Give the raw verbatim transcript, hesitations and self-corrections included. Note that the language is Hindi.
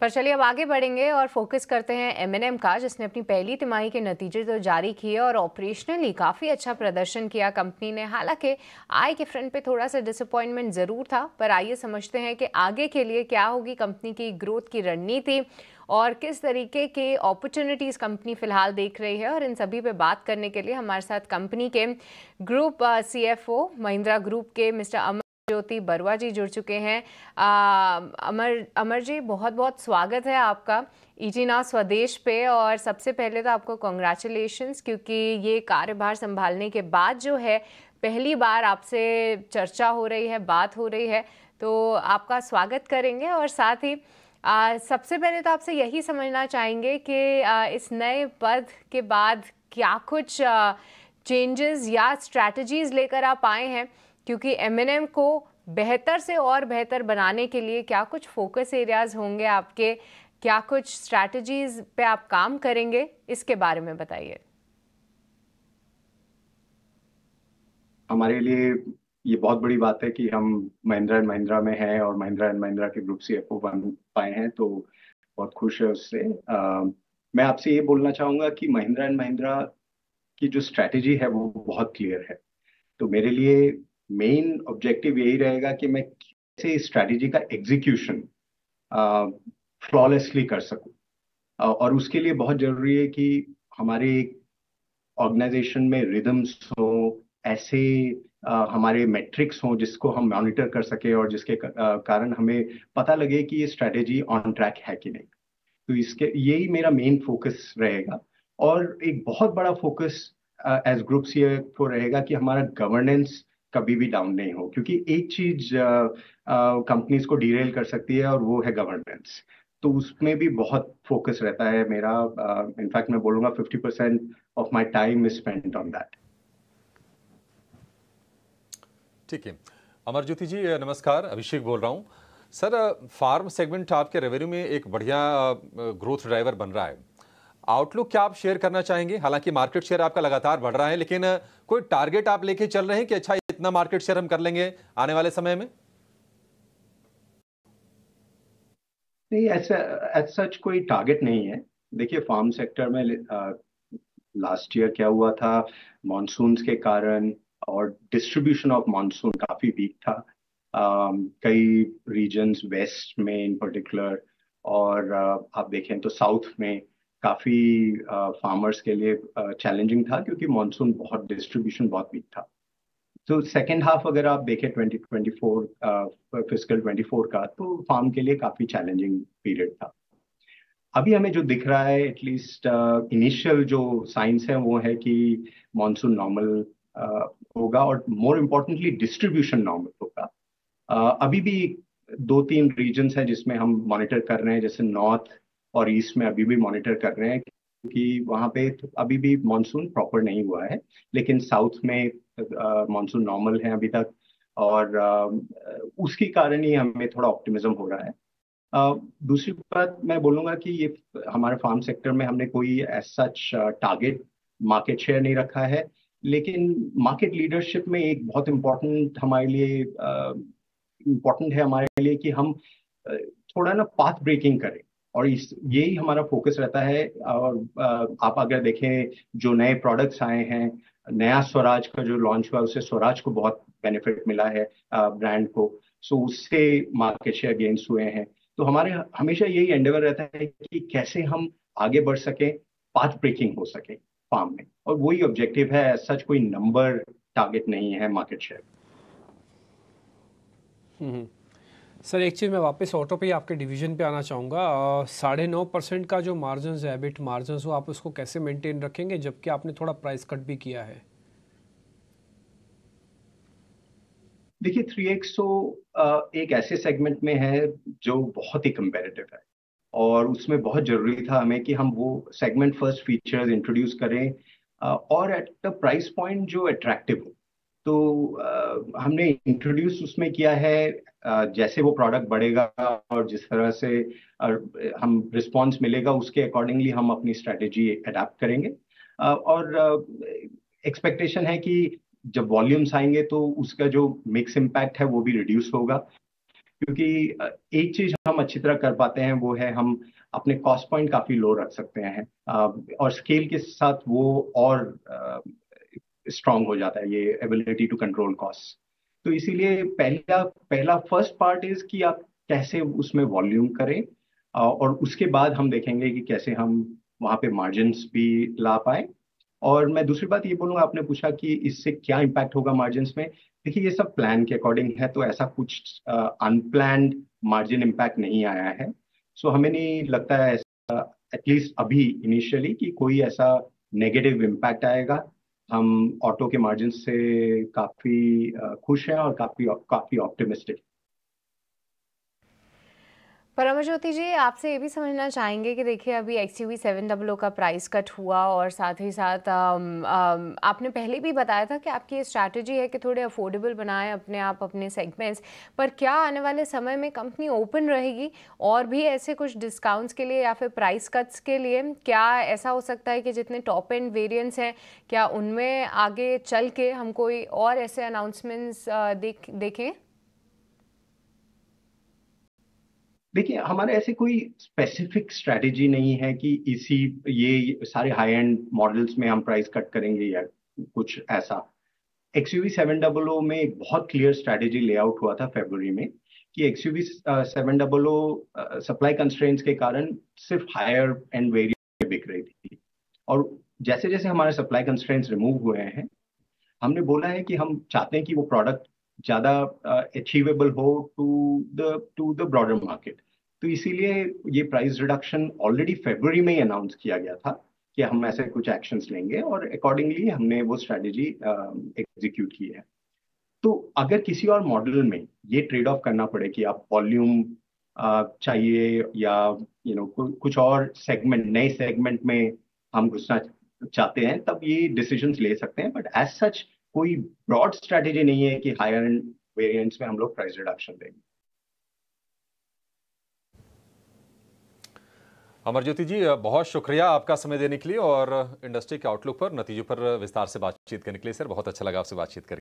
पर चलिए अब आगे बढ़ेंगे और फोकस करते हैं एम एन एम का, जिसने अपनी पहली तिमाही के नतीजे तो जारी किए और ऑपरेशनली काफ़ी अच्छा प्रदर्शन किया कंपनी ने। हालांकि आय के फ्रंट पे थोड़ा सा डिसअपॉइंटमेंट ज़रूर था, पर आइए समझते हैं कि आगे के लिए क्या होगी कंपनी की ग्रोथ की रणनीति और किस तरीके के अपॉर्चुनिटीज़ कंपनी फ़िलहाल देख रही है। और इन सभी पे बात करने के लिए हमारे साथ कंपनी के group C F O Mahindra group के मिस्टर अमर ज्योति बरुआ जी जुड़ चुके हैं। आ, अमर अमर जी, बहुत बहुत स्वागत है आपका ईटी नाउ स्वदेश पे। और सबसे पहले तो आपको कॉन्ग्रेचुलेशंस, क्योंकि ये कार्यभार संभालने के बाद जो है पहली बार आपसे चर्चा हो रही है, बात हो रही है, तो आपका स्वागत करेंगे। और साथ ही आ, सबसे पहले तो आपसे यही समझना चाहेंगे कि आ, इस नए पद के बाद क्या कुछ चेंजेस या स्ट्रैटेजीज लेकर आप आए हैं, क्योंकि एम एन एम को बेहतर से और बेहतर बनाने के लिए क्या कुछ फोकस एरियाज होंगे आपके, क्या कुछ स्ट्रैटेजीज पे आप काम करेंगे, इसके बारे में बताइए। हमारे लिए ये बहुत बड़ी बात है कि हम महिंद्रा एंड महिंद्रा में हैं और महिंद्रा एंड महिंद्रा के ग्रुप सी एफ ओ बन पाए हैं, तो बहुत खुश है उससे। अ, मैं आपसे ये बोलना चाहूँगा कि महिंद्रा एंड महिंद्रा की जो स्ट्रैटेजी है वो बहुत क्लियर है। तो मेरे लिए मेन ऑब्जेक्टिव यही रहेगा कि मैं कैसे इस स्ट्रैटेजी का एग्जीक्यूशन फ्लॉलेसली कर सकूं। अ, और उसके लिए बहुत जरूरी है कि हमारे ऑर्गेनाइजेशन में रिदम्स हो, ऐसे अ, हमारे मेट्रिक्स हों जिसको हम मॉनिटर कर सके और जिसके क- अ, कारण हमें पता लगे कि ये स्ट्रैटेजी ऑन ट्रैक है कि नहीं। तो इसके यही मेरा मेन फोकस रहेगा। और एक बहुत बड़ा फोकस एज ग्रुप सीएफओ रहेगा कि हमारा गवर्नेंस कभी भी डाउन नहीं हो, क्योंकि एक चीज कंपनीज को डीरेल कर सकती है और वो है गवर्नेंस। तो उसमें भी बहुत फोकस रहता है मेरा। इनफैक्ट मैं बोलूंगा fifty percent of my time is spent on that. ठीक है। अमर ज्योति जी नमस्कार, अभिषेक बोल रहा हूँ। सर, फार्म सेगमेंट आपके रेवेन्यू में एक बढ़िया ग्रोथ ड्राइवर बन रहा है। आउटलुक क्या आप शेयर करना चाहेंगे? हालांकि मार्केट शेयर आपका लगातार बढ़ रहा है, लेकिन कोई टारगेट आप लेके चल रहे हैं कि अच्छा इतना मार्केट शेयर हम कर लेंगे आने वाले समय में? नहीं, ऐसा एज सच कोई टारगेट नहीं है। देखिए, फार्म सेक्टर में लास्ट ईयर क्या हुआ था, मॉनसून्स के कारण और डिस्ट्रीब्यूशन ऑफ मॉनसून काफी वीक था। अम, कई रीजन्स वेस्ट में इन पर्टिकुलर, और अ, आप देखें तो साउथ में काफी फार्मर्स के लिए चैलेंजिंग था, क्योंकि मॉनसून बहुत डिस्ट्रीब्यूशन बहुत वीक था। तो सेकेंड हाफ अगर आप देखें twenty twenty four physical twenty four का, तो फार्म के लिए काफी चैलेंजिंग पीरियड था। अभी हमें जो दिख रहा है, एटलीस्ट इनिशियल जो साइंस है वो है कि मॉनसून नॉर्मल होगा और मोर इम्पोर्टेंटली डिस्ट्रीब्यूशन नॉर्मल होगा। अ, अभी भी दो तीन रीजन्स हैं जिसमें हम मॉनिटर कर रहे हैं, जैसे नॉर्थ और ईस्ट में अभी भी मॉनिटर कर रहे हैं, क्योंकि वहाँ पे तो अभी भी मॉनसून प्रॉपर नहीं हुआ है। लेकिन साउथ में मॉनसून नॉर्मल है अभी तक, और अ, उसके कारण ही हमें थोड़ा ऑप्टिमिज्म हो रहा है। अ, दूसरी बात मैं बोलूंगा कि ये हमारे फार्म सेक्टर में हमने कोई as such target market share नहीं रखा है। लेकिन मार्केट लीडरशिप में एक बहुत इम्पोर्टेंट हमारे लिए इम्पोर्टेंट है हमारे लिए कि हम अ, थोड़ा ना पाथ ब्रेकिंग करें, और इस यही हमारा फोकस रहता है। और अ, आप अगर देखें जो नए प्रोडक्ट्स आए हैं, नया स्वराज का जो लॉन्च हुआ, उससे स्वराज को बहुत बेनिफिट मिला है ब्रांड को। सो उससे मार्केट शेयर गेन्स हुए हैं। तो हमारे हमेशा यही एंडेवर रहता है कि कैसे हम आगे बढ़ सकें, पाथ ब्रेकिंग हो सके फार्म में, और वही ऑब्जेक्टिव है। सच कोई नंबर टारगेट नहीं है मार्केट शेयर। हम्म सर, एक चीज़ मैं वापस ऑटो पे ही आपके डिवीजन पे आना चाहूँगा। साढ़े नौ परसेंट का जो मार्जिन है, एबिट मार्जिन हो, आप उसको कैसे मेंटेन रखेंगे, जबकि आपने थोड़ा प्राइस कट भी किया है? देखिए, थ्री एक्सो एक ऐसे सेगमेंट में है जो बहुत ही कंपेरेटिव है, और उसमें बहुत जरूरी था हमें कि हम वो सेगमेंट फर्स्ट फीचर्स इंट्रोड्यूस करें, अ, और एट द प्राइस पॉइंट जो अट्रैक्टिव हो। तो अ, हमने इंट्रोड्यूस उसमें किया है। अ, जैसे वो प्रोडक्ट बढ़ेगा और जिस तरह से अ, हम रिस्पॉन्स मिलेगा, उसके अकॉर्डिंगली हम अपनी स्ट्रेटेजी अडेप्ट करेंगे। अ, और एक्सपेक्टेशन है कि जब वॉल्यूम्स आएंगे तो उसका जो मिक्स इम्पैक्ट है वो भी रिड्यूस होगा, क्योंकि एक चीज हम अच्छी तरह कर पाते हैं वो है हम अपने कॉस्ट पॉइंट काफी लो रख सकते हैं, और स्केल के साथ वो और स्ट्रांग हो जाता है ये एबिलिटी टू कंट्रोल कॉस्ट। तो इसीलिए पहला पहला फर्स्ट पार्ट इज कि आप कैसे उसमें वॉल्यूम करें, और उसके बाद हम देखेंगे कि कैसे हम वहाँ पे मार्जिन्स भी ला पाए। और मैं दूसरी बात ये बोलूँगा, आपने पूछा कि इससे क्या इम्पैक्ट होगा मार्जिन्स में। देखिए ये सब प्लान के अकॉर्डिंग है, तो ऐसा कुछ अनप्लान्ड मार्जिन इम्पैक्ट नहीं आया है। सो हमें नहीं लगता है ऐसा, एटलीस्ट अभी इनिशियली, कि कोई ऐसा नेगेटिव इम्पैक्ट आएगा। हम ऑटो के मार्जिन से काफ़ी खुश हैं और काफ़ी काफ़ी ऑप्टिमिस्टिक। परमज्योति जी, आपसे ये भी समझना चाहेंगे कि देखिए अभी X U V seven double O का प्राइस कट हुआ, और साथ ही साथ आम, आम, आपने पहले भी बताया था कि आपकी ये स्ट्रैटेजी है कि थोड़े अफोर्डेबल बनाएं अपने आप अपने सेगमेंट्स, पर क्या आने वाले समय में कंपनी ओपन रहेगी और भी ऐसे कुछ डिस्काउंट्स के लिए या फिर प्राइस कट्स के लिए? क्या ऐसा हो सकता है कि जितने टॉप एंड वेरिएंट्स हैं, क्या उनमें आगे चल के हम कोई और ऐसे अनाउंसमेंट्स देख देखें? देखिए हमारे ऐसे कोई स्पेसिफिक स्ट्रैटेजी नहीं है कि इसी ये सारे हाई एंड मॉडल्स में हम प्राइस कट करेंगे या कुछ ऐसा। X U V seven double O में एक बहुत क्लियर स्ट्रैटेजी लेआउट हुआ था फरवरी में, कि X U V seven double O supply constraints के कारण सिर्फ हायर एंड वेरिएंट बिक रही थी, और जैसे जैसे हमारे सप्लाई कंस्ट्रेंट्स रिमूव हुए हैं, हमने बोला है कि हम चाहते हैं कि वो प्रोडक्ट ज़्यादा अचीवेबल हो to the to the broader market. तो इसीलिए ये प्राइस रिडक्शन ऑलरेडी फरवरी में ही अनाउंस किया गया था कि हम ऐसे कुछ एक्शंस लेंगे, और अकॉर्डिंगली हमने वो स्ट्रैटेजी एग्जीक्यूट की है। तो अगर किसी और मॉडल में ये ट्रेड ऑफ करना पड़े कि आप वॉल्यूम चाहिए या यू नो कुछ और सेगमेंट, नए सेगमेंट में हम घुसना चाहते हैं, तब ये डिसीजंस ले सकते हैं। बट एज सच कोई ब्रॉड स्ट्रैटेजी नहीं है कि हायर एंड वेरिएंट्स में हम लोग प्राइस रिडक्शन देंगे। अमरज्योति जी, बहुत शुक्रिया आपका समय देने के लिए और इंडस्ट्री के आउटलुक पर, नतीजों पर विस्तार से बातचीत करने के लिए। सर बहुत अच्छा लगा आपसे बातचीत करके।